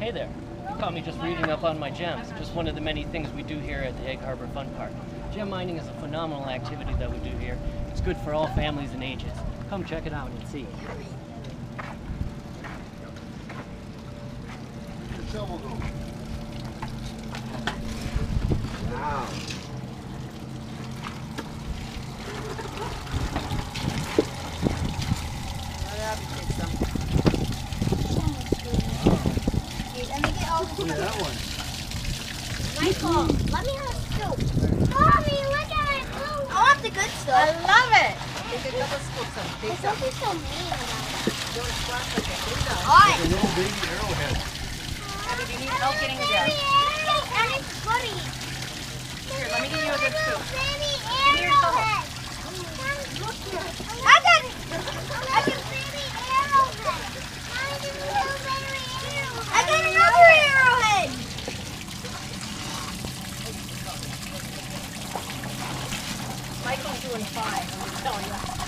Hey there. You caught me just reading up on my gems. Just one of the many things we do here at the Egg Harbor Fun Park. Gem mining is a phenomenal activity that we do here. It's good for all families and ages. Come check it out and see. Wow. Look at that one. Michael, let me have a scoop. Mommy, look at it. I want the good stuff. I love it. They could double scoop some. There's something so mean about it. Don't squash like a Buddha. Like a little baby arrowhead. Abby, do you need help getting it down? And it's goody. Here, let me give you a good scoop. Baby Give me your shovel. arrowhead. I got it. I got baby arrowhead. I got another arrowhead. Michael's doing fine, I'm telling you.